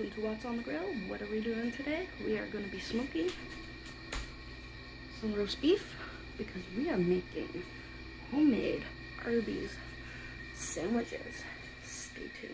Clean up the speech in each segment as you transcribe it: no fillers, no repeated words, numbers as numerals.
welcome to What's on the Grill. What are we doing today? We are going to be smoking some roast beef because we are making homemade Arby's sandwiches. Stay tuned.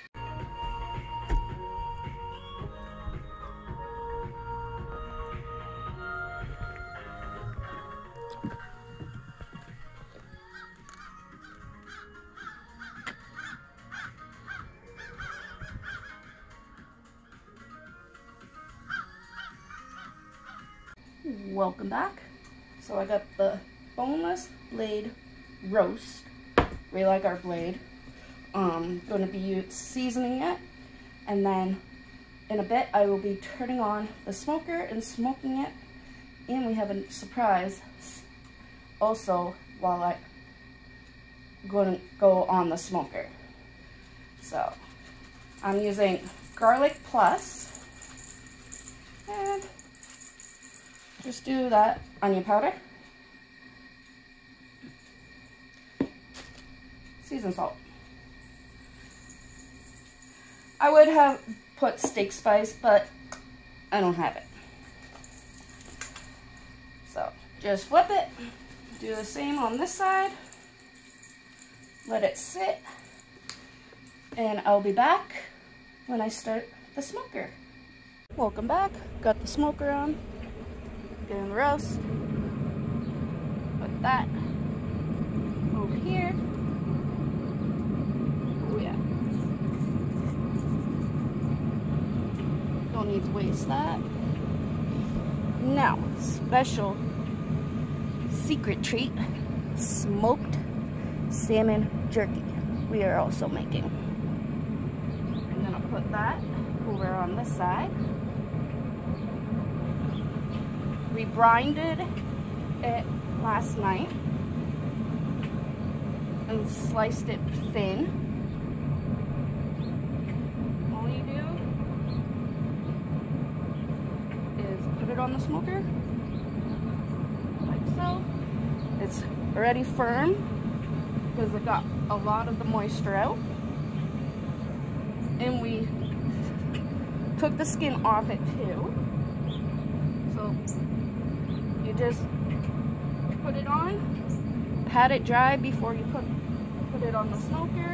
Welcome back. So I got the boneless blade roast. We like our blade. Going to be seasoning it, and then in a bit I will be turning on the smoker and smoking it. And we have a surprise also while I'm going to go on the smoker. So I'm using garlic plus, and just do that onion powder, seasoned salt. I would have put steak spice, but I don't have it. So just flip it, do the same on this side, let it sit, and I'll be back when I start the smoker. Welcome back. Got the smoker on. Getting the roast. Put that over here. Oh yeah. Don't need to waste that. Now, special secret treat, smoked salmon jerky. We are also making. I'm gonna put that over on this side. We brinded it last night and sliced it thin. All you do is put it on the smoker, like so. It's already firm because it got a lot of the moisture out. And we took the skin off it too. So you just put it on, pat it dry before you put it on the smoker.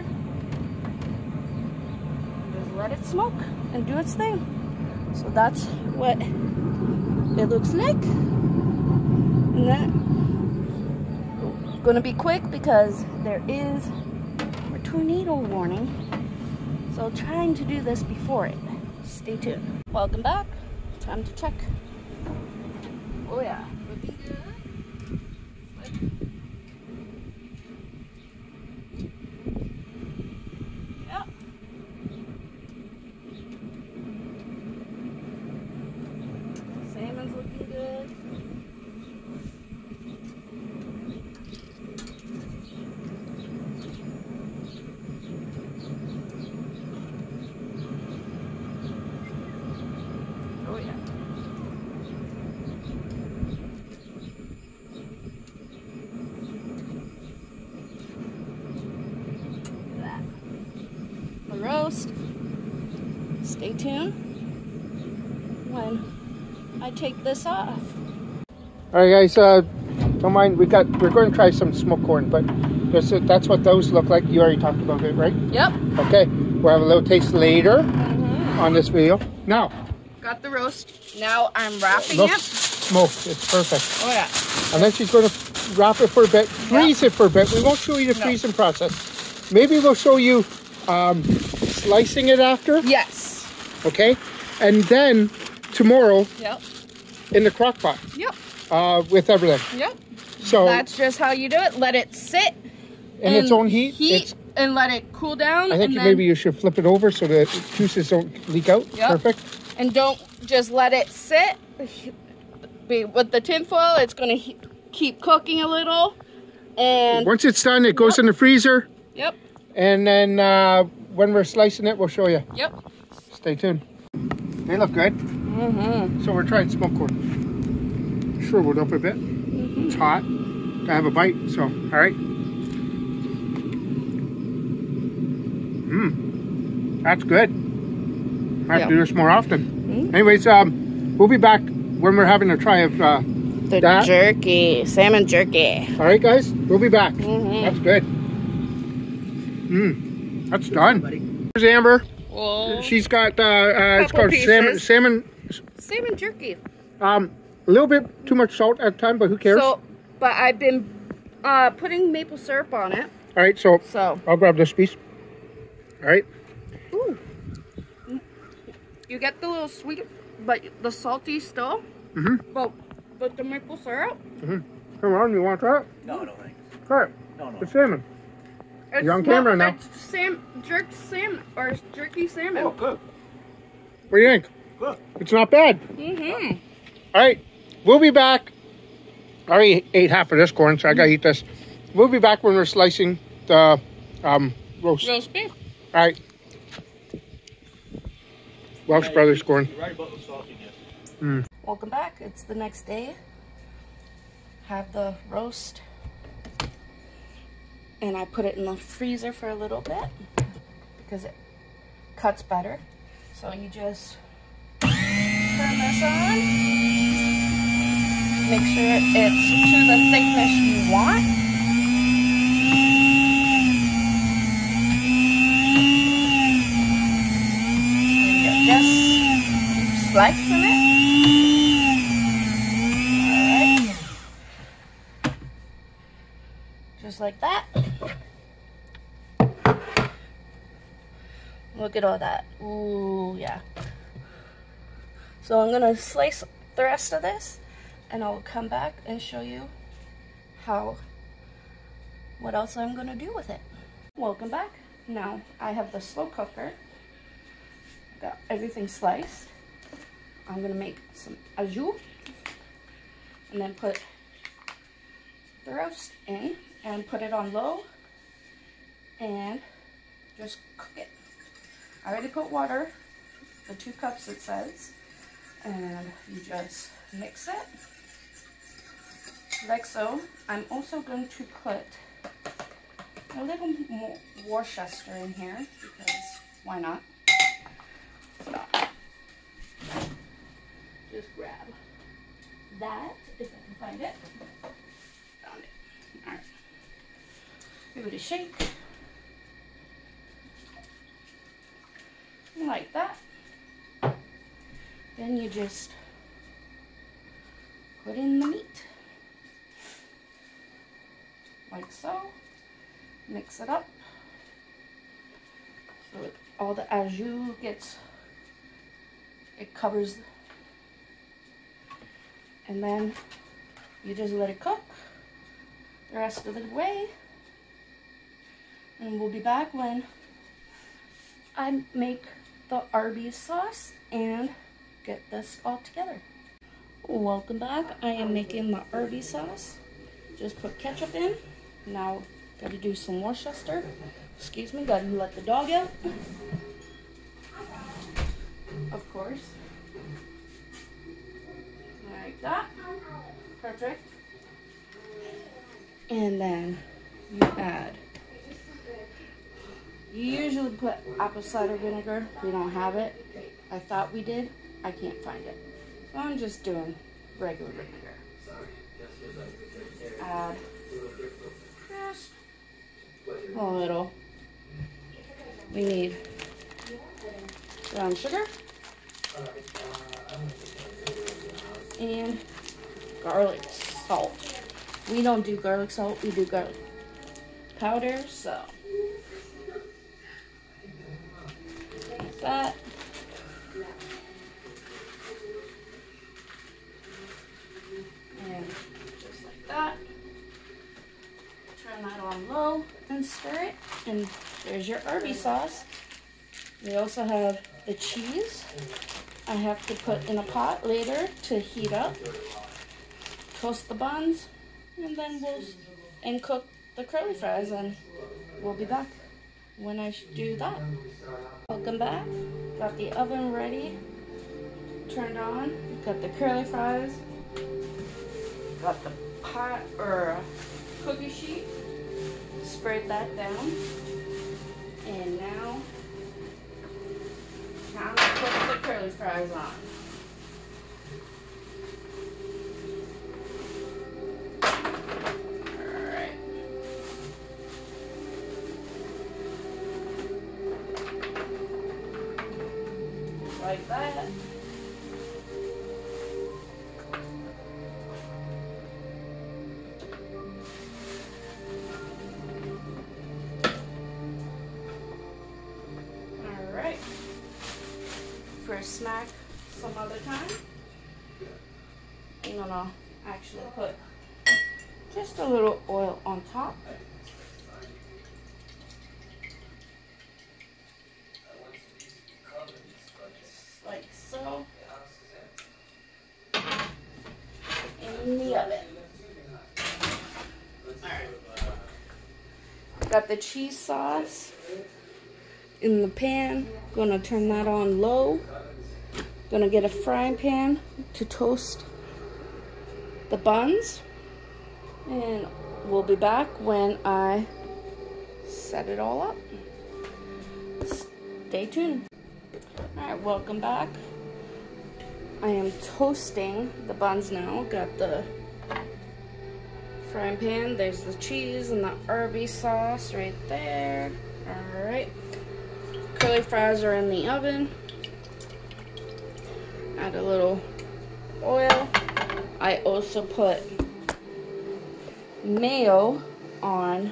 Just let it smoke and do its thing. So that's what it looks like. And then it's gonna be quick because there is a tornado warning. So trying to do this before it. Stay tuned. Welcome back. Time to check. Oh yeah. Looking good. Yep. Salmon's looking good. Oh yeah. Roast. Stay tuned when I take this off. All right, guys. Don't mind. We're going to try some smoked corn, but that's what those look like. You already talked about it, right? Yep. Okay. We'll have a little taste later on this video. Now. Got the roast. Now I'm wrapping Look, it. Smoked. It's perfect. Oh yeah. And then she's going to wrap it for a bit, freeze it for a bit. We won't show you the freezing process. Maybe we'll show you slicing it after. Yes. Okay. And then tomorrow. Yep. In the crock pot. Yep. With everything. Yep. So that's just how you do it. Let it sit in its own heat. And let it cool down. I think maybe you should flip it over so the juices don't leak out. Yep. Perfect. And don't just let it sit. With the tin foil, it's going to keep cooking a little. And once it's done, it goes in the freezer. Yep. And then when we're slicing it, we'll show you. Yep. Stay tuned. They look good. Mm-hmm. So we're trying smoked corn. Shriveled up a bit. Mm-hmm. It's hot. I have a bite, so all right. That's good. I have to do this more often. Mm-hmm. Anyways, we'll be back when we're having a try of The that. jerky, salmon jerky. All right, guys, we'll be back. Mm-hmm. That's good. That's done. Here's Amber. Well, She's got it's called pieces. salmon. salmon jerky. A little bit too much salt at the time, but who cares? So, but I've been putting maple syrup on it. All right, so So, I'll grab this piece. All right. ooh. You get the little sweet, but the salty still. But the maple syrup. Come on, you want to try it? No, I don't think. Try it. No, no. It's salmon. It's You're on camera now. It's jerky salmon. Oh, good. What do you think? Good. It's not bad. Mm-hmm. All right, we'll be back. I already ate half of this corn, so I gotta eat this. We'll be back when we're slicing the roast. Roast beef. All right. Welsh Brothers corn. You're right about the saltiness. Welcome back. It's the next day. Have the roast. And I put it in the freezer for a little bit because it cuts better. So you just turn this on. Make sure it's to the thickness you want. And you're just slicing it. Alright. Just like that. Look at all that. Ooh, yeah. So I'm gonna slice the rest of this and I'll come back and show you what else I'm gonna do with it. Welcome back. Now I have the slow cooker. Got everything sliced. I'm gonna make some au jus and then put the roast in and put it on low and just cook it. I already put water, the 2 cups it says, and you just mix it like so. I'm also going to put a little more Worcester in here because why not? So just grab that if I can find it. Found it. All right. Give it a shake. Like that. Then you just put in the meat. Like so. Mix it up. So all the au jus gets, it covers. And then you just let it cook the rest of the way. And we'll be back when I make the Arby's sauce and get this all together. Welcome back. I am making the Arby's sauce. Just put ketchup in. Now gotta do some Worcester. Excuse me, gotta let the dog out. Of course. Like that. Perfect. And then you add, you usually put apple cider vinegar. We don't have it. I thought we did. I can't find it. So I'm just doing regular vinegar. Add just a little. We need brown sugar and garlic salt. We don't do garlic salt. We do garlic powder. So like that. And just like that. Turn that on low and stir it. And there's your Arby's sauce. We also have the cheese. I have to put in a pot later to heat up. Toast the buns. And then we'll cook the curly fries, and we'll be back when I do that. Welcome back. Got the oven ready, turned on. Got the curly fries. Got the pot or cookie sheet. Spread that down. And now time to put curly fries on. Alright. Like that. Alright. For a snack some other time, I'm gonna actually put just a little oil on top. Like so. In the oven. Alright. Got the cheese sauce in the pan. Gonna turn that on low. Gonna get a frying pan to toast the buns. And we'll be back when I set it all up. Stay tuned. Alright, welcome back. I am toasting the buns now. Got the frying pan. There's the cheese and the Arby's sauce right there. Alright. Curly fries are in the oven. Add a little oil. I also put mayo on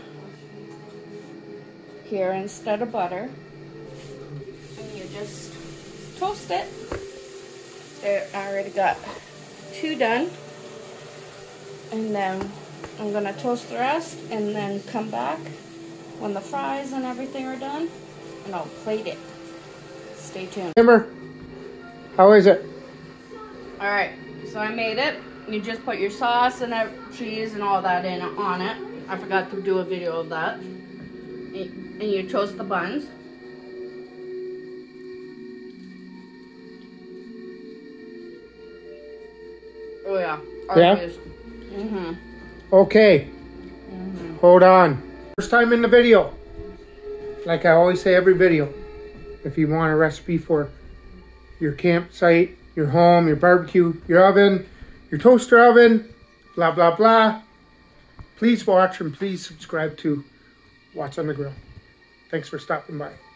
here instead of butter. And you just toast it. There, I already got 2 done. And then I'm going to toast the rest and then come back when the fries and everything are done. And I'll plate it. Stay tuned. Hammer, how is it? Alright, so I made it. You just put your sauce and cheese and all that in on it. I forgot to do a video of that. And you toast the buns. Oh yeah. Arby's. Yeah? Okay. Hold on. First time in the video. Like I always say every video. If you want a recipe for your campsite, your home, your barbecue, your oven, your toaster oven, blah, blah, blah. Please watch and please subscribe to Watts on the Grill. Thanks for stopping by.